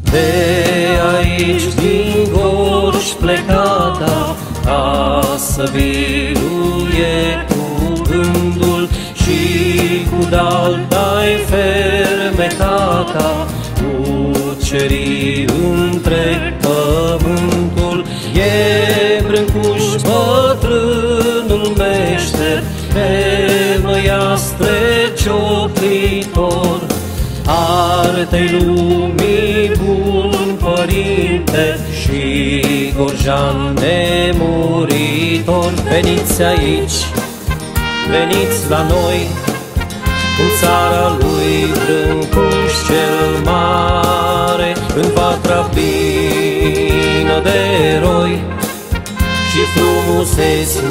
De aici din Gorj plecata, ca să biruie cuvântul și cu dai fermecata, cuceri întreg pământul. E Brâncuș bătrânul meșter, pe măiastre cioplitor, artei lumii bun părinte și gorjan nemuritor. Veniți aici, veniți la noi, în țara lui Brâncuș cel mare, în vatra plină de eroi și frumuseți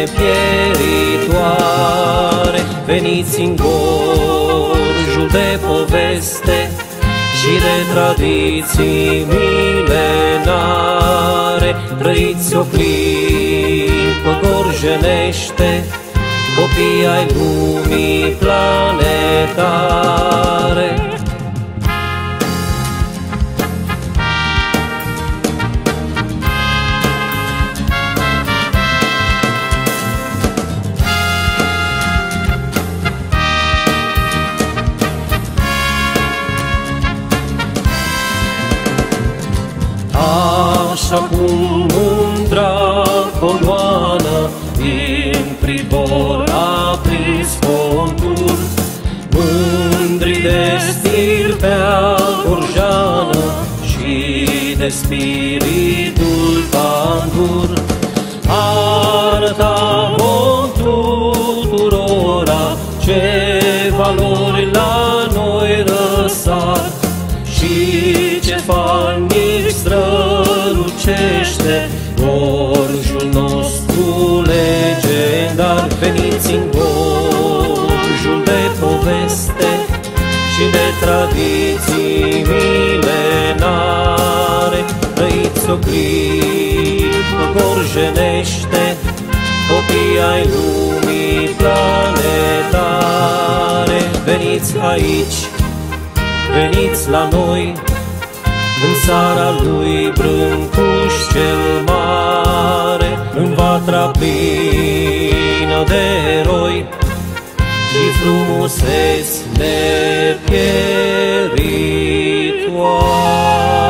nepieritoare. Veniți în Gorjul de poveste și de tradiții milenare, trăiți o clipă gorjenește, copii ai lumii planetare. Așa cum mândra coloană din pribor a prins contur, mândri de stirpea gorjană și de spiritul pandur, arăta-o tuturora ce valori la noi răsar și ce falnic strălucește Gorjul nostru legendar. Veniți în Gorjul de poveste și de tradiții milenare, trăiți o clipă gorjenește, copii ai lumii planetare. Veniți aici, veniți la noi, în țara lui Brâncuș cel mare, în vatra plină de eroi și frumuseți nepieritoare.